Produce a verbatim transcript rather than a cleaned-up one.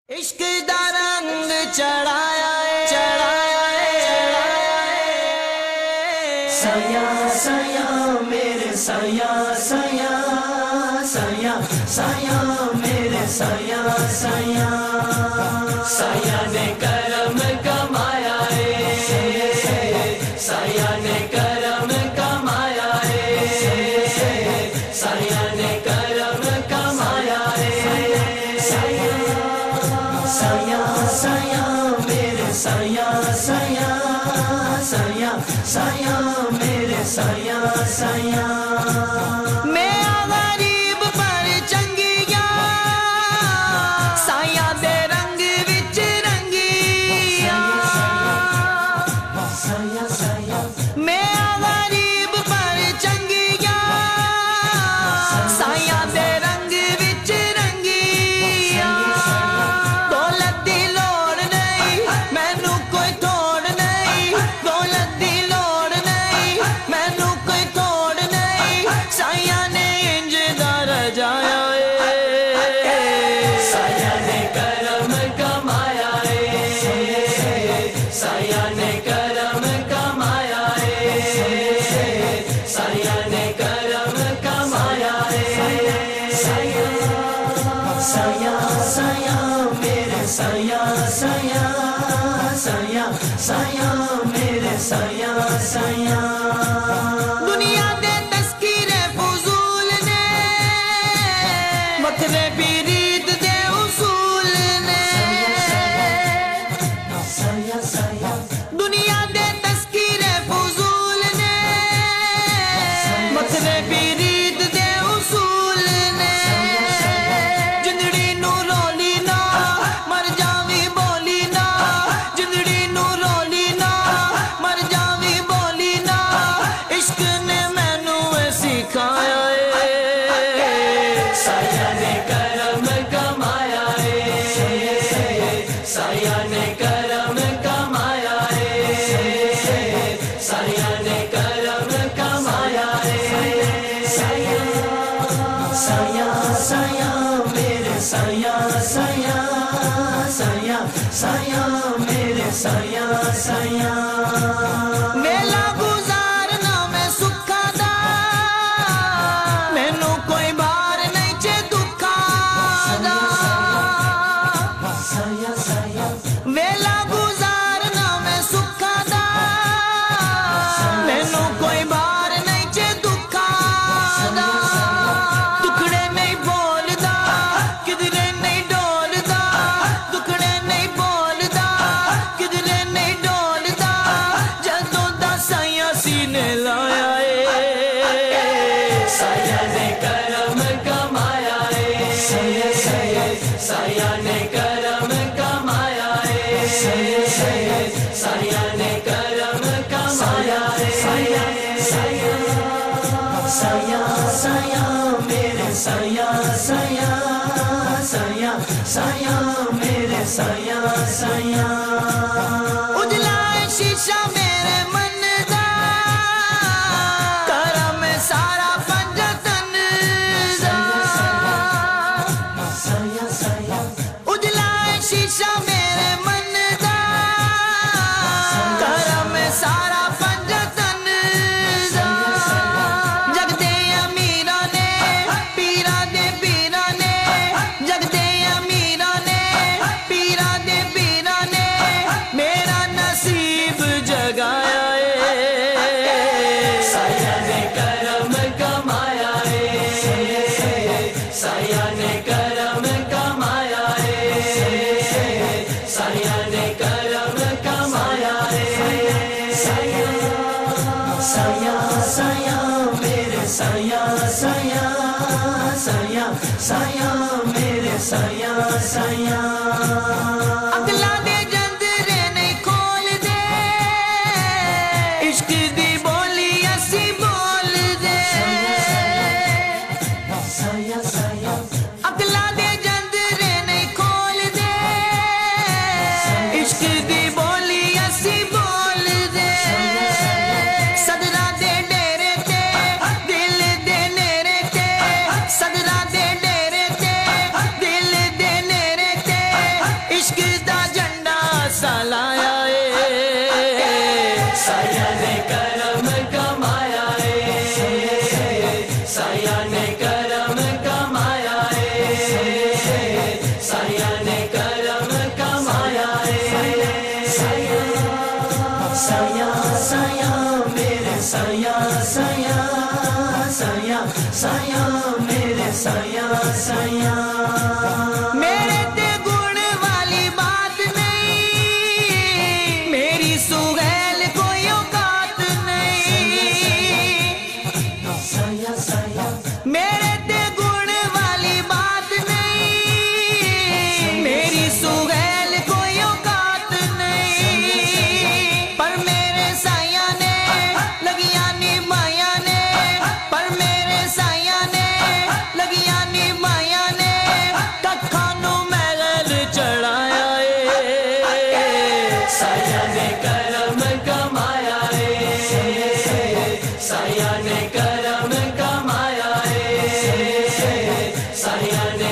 عشق دا رنگ چڑھایا چڑھایا سیا سیا میرے سیا سیا سیا سیا میرے سیا سیا سیا نے کرم کمایا ہے سیا نے کرم کمایا ہے سیا نے کرم کمایا ہے سیا سیا میرے سیا سیا سیا سیا میرے سیا سیا میں غریب پر چنگیا سیا دے رنگ وچ رنگیا سیا سیا میں غریب پر چنگیا سیا دے رنگ وچ رنگیا دولت دی لوڑ نہیں مینوں کوئی توڑ نہیں دولت دی لوڑ نہیں مینوں کوئی توڑ نہیں سیا نے انج دا رجایا سیا نے کرم کمایا سیا نے کرم کمایا سیا نے کرم کمایا سیا سیا سیا میرے سیا سیا سیا سیا میرے سیا سیا دنیا دے تذکیرے فضول نے متھرے پیرید دے اصول نے سیا سیا دنیا دے تذکیرے فضول نے متھرے پیرید دے اصول نے جندڑی نو رولی نا مر جاوی بولی نا جندڑی نو رولی نا مر جاوی بولی نا عشق نے مینوں سکھایا سیا نے کرم کمایا سیا نے کرم کمایا سیا نے کرم کمایا سیا سیا سیا میرے سیا سیا سیا سیا میرے سیا سیا میلا گزارنا میں سکھا دا مینوں کوئی بار نہیں چے دکھا دا سیا سیا میلا گزارنا میں سکھا دا مینوں کوئی بار نہیں چے دکھا دا دکھڑے نہیں بولدا کدھرے نہیں ڈولدا دکھڑے نہیں بولدا کدھرے نہیں ڈولدا جدوں دا سیا سینے لایا سیا نے کرم کمایا سیا سیا سیا نے کرم کمایا سیا نے کرم کمایا سیا سیا سیا سیا میرے سیا سیا سیا سیا میرے سیا سیا اجلا شیشہ میرے من دا کرم سارا پنجتن دا سیا سیا اجلا شیشہ میرے من دا کرم سارا پنجتن دا جگ دے امیراں نے پیراں دے پیراں نے جگ دے امیراں نے پیراں دے پیراں نے میرا نصیب جگایا سیا نے کرم کمایا سیا نے کرم کمایا سیا نے کرم کمایا سیا سیا سیا میرے سیا سیا سیا سیا میرے سیا سیا اگلا دے جندرے نہیں کھول دے عشق دی بولی اسی بول دے سیا سیا اگلا دے جندرے نہیں کھول دے عشق دی بولی اسی بول دے صدرہ دے ڈیرے تے دل دے نیرے تے صدرہ دے ڈیرے تے دل دے نیرے تے میرے تے گن والی بات نہیں، میری سہیل کوئی اوقات نہیں، میرے تے گن والی بات نہیں، میری سہیل